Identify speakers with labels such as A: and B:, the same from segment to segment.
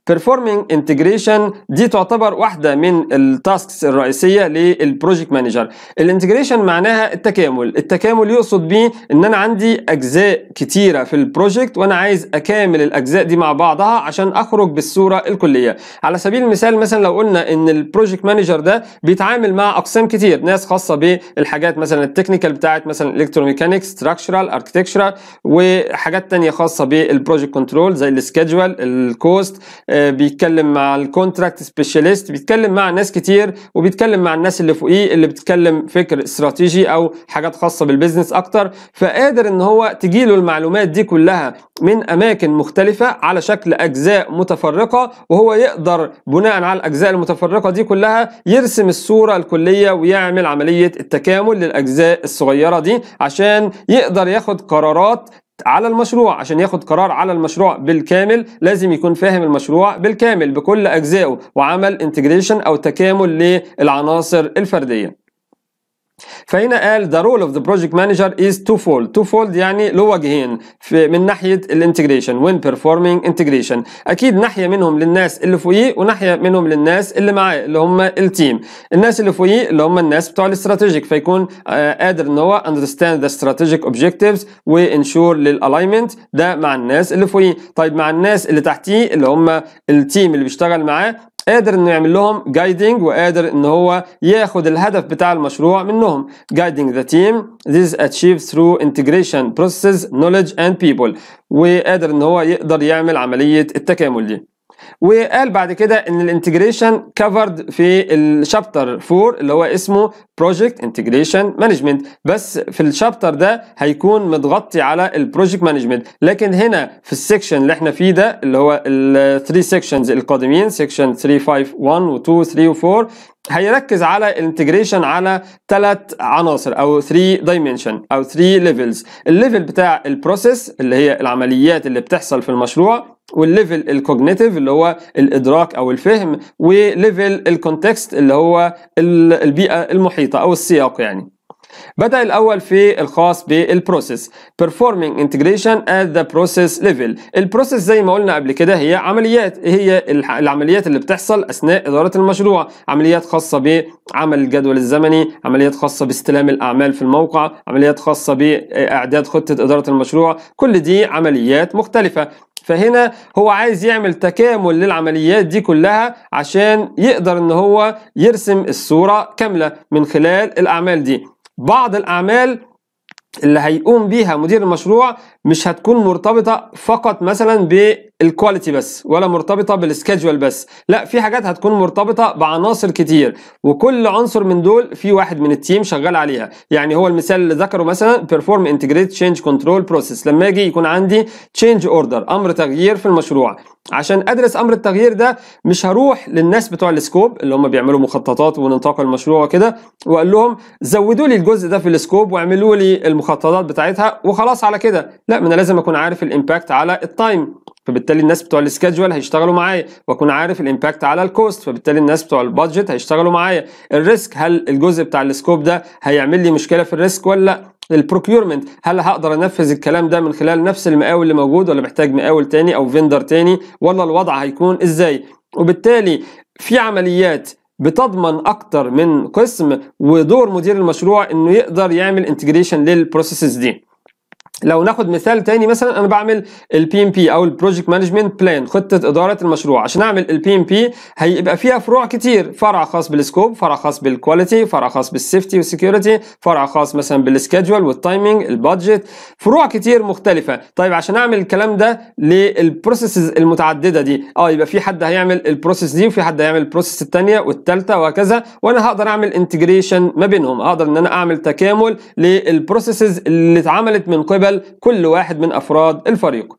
A: performing integration دي تعتبر واحدة من التاسكس الرئيسية للبروجكت مانجر. الانتجريشن معناها التكامل. التكامل يقصد بيه ان انا عندي اجزاء كتيرة في البروجكت وانا عايز اكامل الاجزاء دي مع بعضها عشان اخرج بالصورة الكلية. على سبيل المثال مثلا لو قلنا ان البروجكت مانجر ده بيتعامل مع اقسام كتير، ناس خاصة بالحاجات مثلا التكنيكال بتاعت مثلا الكتروميكانيكس، ستراكشرال، اركتكتشرال، وحاجات تانية خاصة بالبروجكت كنترول زي السكيدجول، الكوست، بيتكلم مع الكونتراكت سبيشاليست، بيتكلم مع ناس كتير، وبيتكلم مع الناس اللي فوقيه اللي بتتكلم فكر استراتيجي او حاجات خاصه بالبيزنس اكتر. فقادر ان هو تجيله المعلومات دي كلها من اماكن مختلفه على شكل اجزاء متفرقه، وهو يقدر بناء على الاجزاء المتفرقه دي كلها يرسم الصوره الكليه ويعمل عمليه التكامل للاجزاء الصغيره دي عشان يقدر ياخد قرارات على المشروع. عشان ياخد قرار على المشروع بالكامل لازم يكون فاهم المشروع بالكامل بكل أجزائه، وعمل انتجريشن أو تكامل للعناصر الفردية. فهنا قال the role of the project manager is twofold يعني له وجهين من ناحية الانتجريشن when performing integration. أكيد ناحية منهم للناس اللي فوقيه وناحية منهم للناس اللي معاه اللي هم التيم. الناس اللي فوقيه اللي هم الناس بتوع الاستراتيجيك، فيكون قادر ان هو understand the strategic objectives وانشور للalignment ده مع الناس اللي فوقيه. طيب مع الناس اللي تحتيه اللي هم التيم اللي بيشتغل معاه قادر انه يعمل لهم جايدنج، وقادر ان هو ياخد الهدف بتاع المشروع منهم. guiding the team this is achieved through integration processes knowledge and people. وقادر ان هو يقدر يعمل عملية التكامل دي. وقال بعد كده ان الانتجريشن كفرد في الشابتر 4 اللي هو اسمه بروجكت انتجريشن مانجمنت، بس في الشابتر ده هيكون متغطي على البروجكت مانجمنت. لكن هنا في السكشن اللي احنا فيه ده اللي هو الثري سيكشنز القادمين سيكشن 3 5 1 و 2 3 و 4 هيركز على الانتجريشن على 3 عناصر او 3 دايمنشن او 3 ليفلز. الليفل بتاع البروسيس اللي هي العمليات اللي بتحصل في المشروع، والليفل الكوجنيتيف اللي هو الادراك او الفهم، وليفل الكونتكست اللي هو البيئه المحيطه او السياق يعني. بدأ الأول في الخاص بالبروسيس performing integration at the process level. البروسيس زي ما قلنا قبل كده هي عمليات، هي العمليات اللي بتحصل أثناء إدارة المشروع، عمليات خاصة بعمل الجدول الزمني، عمليات خاصة باستلام الأعمال في الموقع، عمليات خاصة بإعداد خطة إدارة المشروع، كل دي عمليات مختلفة. فهنا هو عايز يعمل تكامل للعمليات دي كلها عشان يقدر ان هو يرسم الصورة كاملة من خلال الأعمال دي. بعض الأعمال اللي هيقوم بيها مدير المشروع مش هتكون مرتبطة فقط مثلا بالكواليتي بس، ولا مرتبطة بالسكيدجول بس، لا في حاجات هتكون مرتبطة بعناصر كتير، وكل عنصر من دول في واحد من التيم شغال عليها. يعني هو المثال اللي ذكره مثلا perform integrate change control process، لما يجي يكون عندي change order امر تغيير في المشروع، عشان ادرس امر التغيير ده مش هروح للناس بتوع السكوب اللي هم بيعملوا مخططات ونطاق المشروع كده واقول لهم زودوا لي الجزء ده في السكوب واعملوا لي المخططات بتاعتها وخلاص على كده. لا، ما انا لازم اكون عارف الامباكت على التايم، فبالتالي الناس بتوع السكيدجول هيشتغلوا معايا، واكون عارف الامباكت على الكوست، فبالتالي الناس بتوع البادجت هيشتغلوا معايا. الريسك، هل الجزء بتاع السكوب ده هيعمل لي مشكله في الريسك ولا لا؟ البروكيورمنت، هل هقدر انفذ الكلام ده من خلال نفس المقاول اللي موجود ولا محتاج مقاول تاني او فيندر تاني، ولا الوضع هيكون ازاي؟ وبالتالي في عمليات بتضمن اكتر من قسم، ودور مدير المشروع انه يقدر يعمل انتجريشن للبروسيسز دي. لو ناخد مثال تاني، مثلا انا بعمل البي ام بي او البروجكت مانجمنت بلان، خطه اداره المشروع. عشان اعمل البي ام بي هيبقى فيها فروع كتير، فرع خاص بالسكوب، فرع خاص بالكواليتي، فرع خاص بالسيفتي والسكيورتي، فرع خاص مثلا بالسكيدجول والتايمنج، البادجت، فروع كتير مختلفه. طيب عشان اعمل الكلام ده للبروسيسز المتعدده دي، يبقى في حد هيعمل البروسيس دي وفي حد هيعمل البروسيس الثانيه والثالثه وهكذا، وانا هقدر اعمل انتجريشن ما بينهم، هقدر ان انا اعمل تكامل للبروسيسز اللي اتعملت من قبل كل واحد من أفراد الفريق.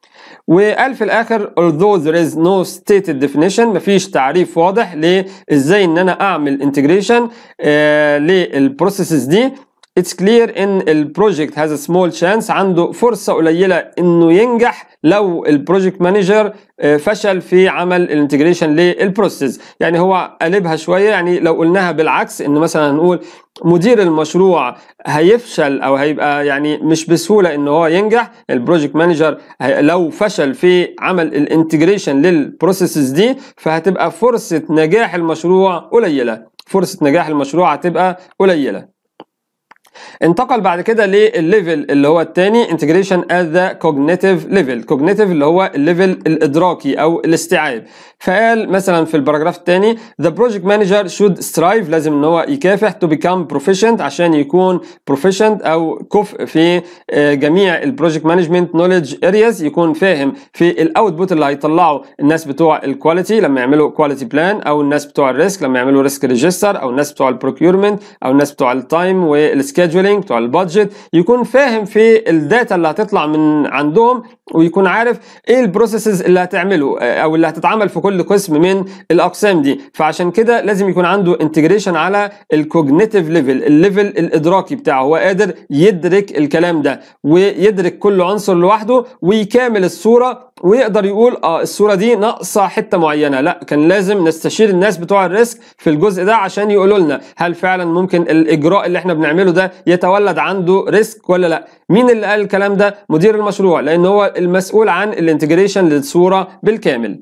A: وقال في الآخر although there is no stated definition، مفيش تعريف واضح لإزاي إن أنا أعمل integration للبروسيسز دي، it's clear ان البروجكت has a small chance، عنده فرصة قليلة انه ينجح لو البروجكت مانجر فشل في عمل الانتجريشن للبروسيس. يعني هو قلبها شوية، يعني لو قلناها بالعكس ان مثلا هنقول مدير المشروع هيفشل او هيبقى يعني مش بسهولة ان هو ينجح، البروجكت مانجر لو فشل في عمل الانتجريشن للبروسيسز دي فهتبقى فرصة نجاح المشروع قليلة، فرصة نجاح المشروع هتبقى قليلة. انتقل بعد كده للليفل اللي هو الثاني integration at the cognitive level. cognitive اللي هو الليفل الادراكي او الاستيعاب. فقال مثلا في الباراجراف الثاني the project manager should strive، لازم ان هو يكافح to become proficient، عشان يكون proficient او كفء في جميع البروجكت مانجمنت knowledge areas، يكون فاهم في الاوتبوت اللي هيطلعه الناس بتوع الكواليتي لما يعملوا كواليتي بلان، او الناس بتوع الريسك لما يعملوا ريسك ريجستر، او الناس بتوع البروكيورمنت، او الناس بتوع التايم والسكيدجولينج بتوع البادجت، يكون فاهم في الداتا اللي هتطلع من عندهم، ويكون عارف ايه البروسيسز اللي هتعمله او اللي هتتعمل في كل قسم من الاقسام دي. فعشان كده لازم يكون عنده انتجريشن على الكوجنيتيف ليفل، الليفل الادراكي بتاعه، هو قادر يدرك الكلام ده ويدرك كل عنصر لوحده ويكامل الصوره، ويقدر يقول الصوره دي ناقصه حته معينه، لا كان لازم نستشير الناس بتوع الريسك في الجزء ده عشان يقولوا لنا هل فعلا ممكن الاجراء اللي احنا بنعمله ده يتولد عنده ريسك ولا لا. مين اللي قال الكلام ده؟ مدير المشروع، لان هو المسؤول عن الانتجريشن للصوره بالكامل.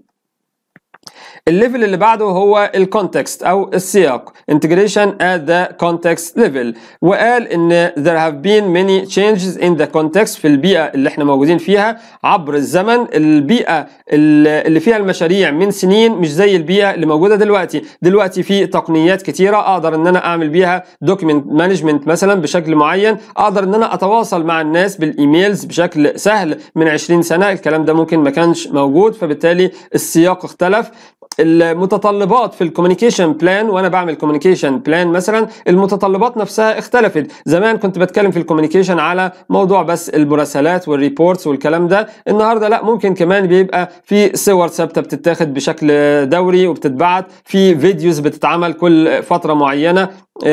A: الليفل اللي بعده هو الكونتكست او السياق integration at the context level، وقال ان there have been many changes in the context، في البيئة اللي احنا موجودين فيها عبر الزمن. البيئة اللي فيها المشاريع من سنين مش زي البيئة اللي موجودة دلوقتي في تقنيات كتيرة اقدر ان انا اعمل بيها دوكيمنت مانجمنت مثلا بشكل معين، اقدر ان انا اتواصل مع الناس بالايميلز بشكل سهل. من 20 سنة الكلام ده ممكن ما كانش موجود، فبالتالي السياق اختلف. المتطلبات في الكوميونيكيشن بلان، وانا بعمل كوميونيكيشن بلان مثلا، المتطلبات نفسها اختلفت. زمان كنت بتكلم في الكوميونيكيشن على موضوع بس المراسلات والريبورتس والكلام ده، النهارده لا، ممكن كمان بيبقى في صور ثابته بتتاخد بشكل دوري وبتتبعت، في فيديوز بتتعمل كل فتره معينه.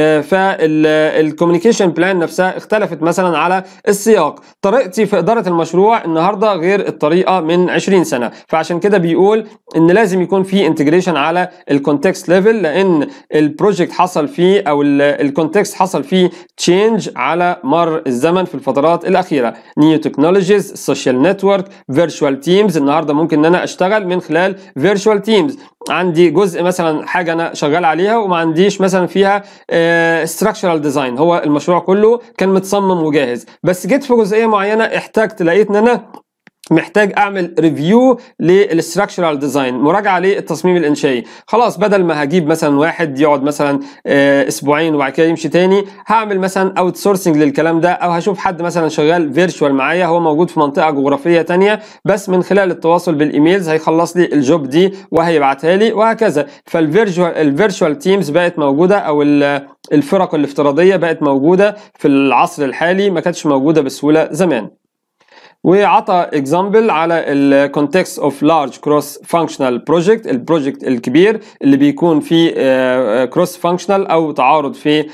A: فالكوميونيكيشن بلان نفسها اختلفت مثلا على السياق. طريقتي في اداره المشروع النهارده غير الطريقه من 20 سنه، فعشان كده بيقول ان لازم يكون في انتجريشن على الكونتكست ليفل، لان البروجكت حصل فيه او الكونتكست حصل فيه تشينج على مر الزمن في الفترات الاخيره. نيو تكنولوجيز، السوشيال نتورك، فيرتشوال تيمز. النهارده ممكن ان انا اشتغل من خلال فيرتشوال تيمز، عندي جزء مثلا حاجه انا شغال عليها وما عنديش مثلا فيها structural design، هو المشروع كله كان متصمم وجاهز، بس جيت في جزئيه معينه احتجت لقيت ان انا محتاج اعمل ريفيو للستراكشرال ديزاين، مراجعه للتصميم الانشائي. خلاص بدل ما هجيب مثلا واحد يقعد مثلا اسبوعين وبعد كده يمشي تاني، هعمل مثلا اوت سورسنج للكلام ده، او هشوف حد مثلا شغال فيرتشوال معايا هو موجود في منطقه جغرافيه تانيه، بس من خلال التواصل بالايميلز هيخلص لي الجوب دي وهيبعتها لي وهكذا. فالفيرتشوال تيمز بقت موجوده، او الفرق الافتراضيه بقت موجوده في العصر الحالي، ما كانتش موجوده بسهوله زمان. وعطى اكزامبل على الكونتكست اوف لارج كروس فانكشنال بروجكت، البروجكت الكبير اللي بيكون فيه كروس فانكشنال او تعارض في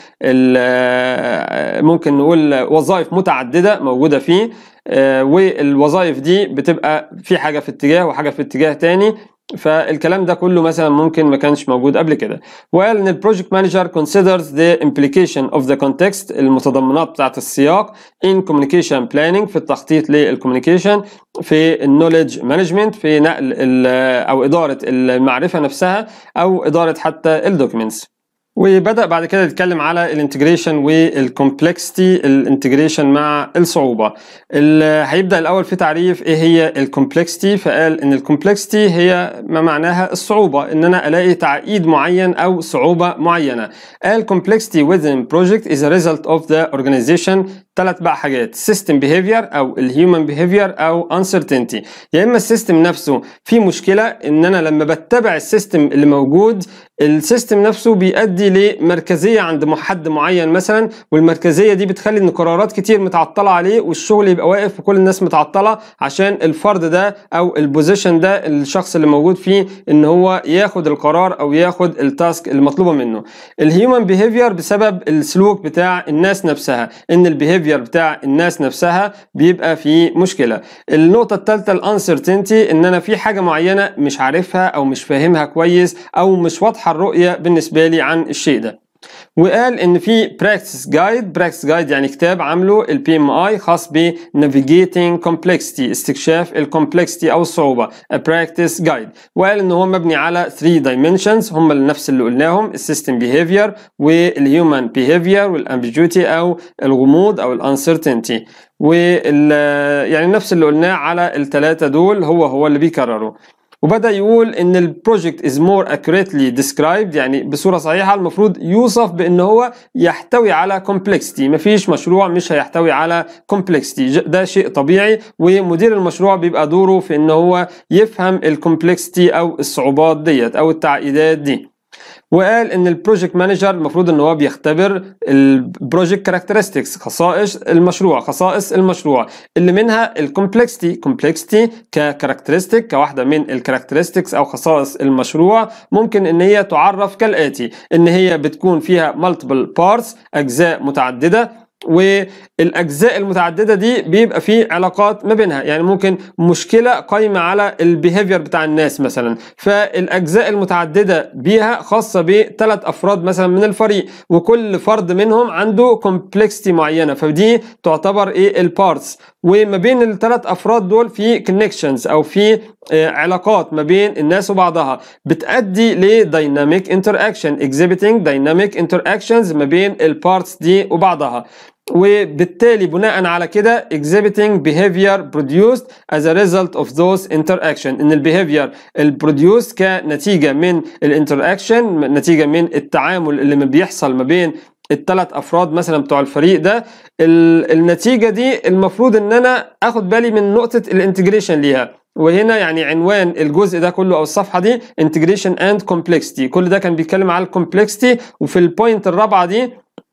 A: ممكن نقول وظائف متعدده موجوده فيه، والوظائف دي بتبقى في حاجه في اتجاه وحاجه في اتجاه تاني، فالكلام ده كله مثلا ممكن ما كانش موجود قبل كده. وقال ان البروجكت مانجر considers the implication of the context، المتضمنات بتاعت السياق in communication planning، في التخطيط للكوميونيكيشن، في النوليدج مانجمنت، في نقل او اداره المعرفه نفسها، او اداره حتى الدوكيومنتس. وبدأ بعد كده يتكلم على الانتجريشن والكومبلكسيتي، الانتجريشن مع الصعوبة. هيبدأ الأول في تعريف ايه هي الكومبلكسيتي، فقال ان الكومبلكسيتي هي ما معناها الصعوبة، ان انا الاقي تعقيد معين او صعوبة معينة. قال complexity within project is a result of the organization، ثلاث بقى حاجات: system behavior او الhuman behavior او uncertainty. يا اما السيستم نفسه في مشكلة، ان انا لما بتبع السيستم اللي موجود، السيستم نفسه بيؤدي بتؤدي لمركزيه عند حد معين مثلا، والمركزيه دي بتخلي ان قرارات كتير متعطله عليه والشغل يبقى واقف وكل الناس متعطله عشان الفرد ده او البوزيشن ده الشخص اللي موجود فيه ان هو ياخد القرار او ياخد التاسك اللي مطلوبه منه. الهيومن بيهيفير بسبب السلوك بتاع الناس نفسها، ان البيهيفير بتاع الناس نفسها بيبقى فيه مشكله. النقطه الثالثه الانسرتينتي، ان انا في حاجه معينه مش عارفها او مش فاهمها كويس او مش واضحه الرؤيه بالنسبه لي عن الشيء ده. وقال ان في براكتس جايد يعني كتاب عامله البي ام اي خاص ب navigating complexity، استكشاف الكومبلكسيتي او الصعوبه، براكتس جايد. وقال ان هو مبني على 3 dimensions هم نفس اللي قلناهم، السيستم بيهيفير والهيومن بيهيفير والامبيجوتي او الغموض او الانسرتينتي، يعني نفس اللي قلناه على الثلاثه دول هو اللي بيكرروا. وبدأ يقول ان البروجكت is more accurately described، يعني بصورة صحيحة المفروض يوصف بان هو يحتوي على complexity. مفيش مشروع مش هيحتوي على complexity، ده شيء طبيعي، ومدير المشروع بيبقى دوره في ان هو يفهم الكومبلكسيتي او الصعوبات ديت او التعقيدات دي. وقال ان البروجكت مانجر المفروض ان هو بيختبر البروجكت كاركترستكس، خصائص المشروع اللي منها الكومبلكسيتي ككاركترستيك، كواحده من الكاركترستكس او خصائص المشروع. ممكن ان هي تعرف كالاتي، ان هي بتكون فيها multiple parts، اجزاء متعدده، والاجزاء المتعدده دي بيبقى فيه علاقات ما بينها، يعني ممكن مشكله قايمه على البيهيفير بتاع الناس مثلا، فالاجزاء المتعدده بيها خاصه ب3 افراد مثلا من الفريق، وكل فرد منهم عنده كومبلكسيتي معينه، فدي تعتبر ايه البارتس. وما بين ال3 افراد دول في كونكشنز او في علاقات ما بين الناس وبعضها بتؤدي لدايناميك انتراكشن، exhibiting dynamic interactions ما بين البارتس دي وبعضها. وبالتالي بناء على كده exhibiting behavior produced as a result of those interaction، ان البيهيفير البروديوس كنتيجه من الانتراكشن، نتيجه من التعامل اللي بيحصل ما بين ال3 افراد مثلا بتوع الفريق ده. النتيجه دي المفروض ان انا اخد بالي من نقطه الانتجريشن ليها، وهنا يعني عنوان الجزء ده كله او الصفحه دي integration and complexity. كل ده كان بيتكلم على الكومبلكسيتي، وفي البوينت الرابعه دي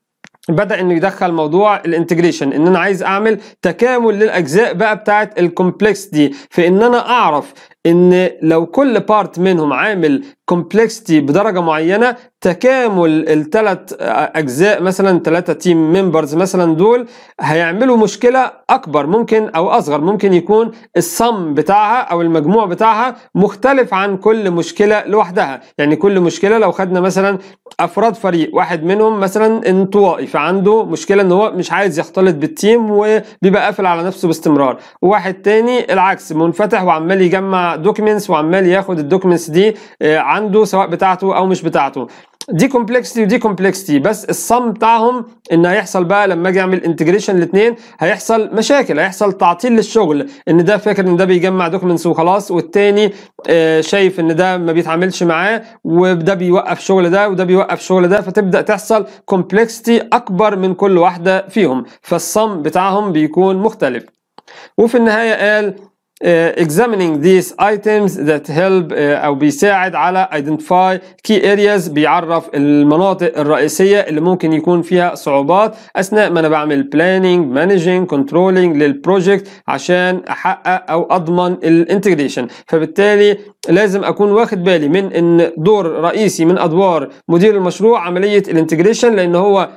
A: بدأ انه يدخل موضوع الانتجريشن، ان انا عايز اعمل تكامل للاجزاء بقى بتاعت الكومبلكس دي، في ان انا اعرف ان لو كل بارت منهم عامل كومبلكسيتي بدرجه معينه، تكامل ال3 اجزاء مثلا 3 تيم ممبرز مثلا دول هيعملوا مشكله اكبر ممكن او اصغر، ممكن يكون الصم بتاعها او المجموع بتاعها مختلف عن كل مشكله لوحدها. يعني كل مشكله لو خدنا مثلا افراد فريق، واحد منهم مثلا انطوائي فعنده مشكله ان هو مش عايز يختلط بالتيم وبيبقى قافل على نفسه باستمرار، وواحد تاني العكس منفتح وعمال يجمع دوكيومنتس وعمال ياخد الدوكيومنتس دي عنده سواء بتاعته او مش بتاعته. دي كومبلكسيتي ودي كومبلكسيتي، بس الصم بتاعهم ان هيحصل بقى لما اجي اعمل انتجريشن الاثنين هيحصل مشاكل، هيحصل تعطيل للشغل، ان ده فاكر ان ده بيجمع دوكيومنتس وخلاص، والتاني شايف ان ده ما بيتعاملش معاه، وده بيوقف شغل ده وده بيوقف شغل ده، فتبدا تحصل كومبلكسيتي اكبر من كل واحده فيهم، فالصم بتاعهم بيكون مختلف. وفي النهايه قال examining these items that help أو بيساعد على identify key areas، بيعرف المناطق الرئيسية اللي ممكن يكون فيها صعوبات أثناء ما أنا بعمل planning managing controlling للبروجكت عشان أحقق أو أضمن الانتجريشن. فبالتالي لازم أكون واخد بالي من إن دور رئيسي من أدوار مدير المشروع عملية الانتجريشن، لأن هو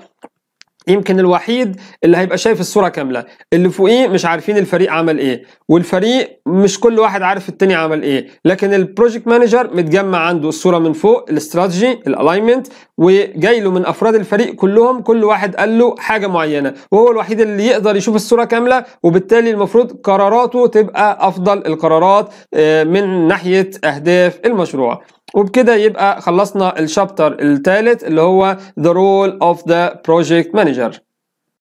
A: يمكن الوحيد اللي هيبقى شايف الصورة كاملة، اللي فوقيه مش عارفين الفريق عمل ايه، والفريق مش كل واحد عارف التاني عمل ايه، لكن البروجكت مانجر متجمع عنده الصورة من فوق، الاستراتيجي الالاينمنت، وجاي له من افراد الفريق كلهم كل واحد قال له حاجة معينة، وهو الوحيد اللي يقدر يشوف الصورة كاملة، وبالتالي المفروض قراراته تبقى افضل القرارات من ناحية اهداف المشروع. وبكده يبقى خلصنا الشابتر الثالث اللي هو The Role of the Project Manager.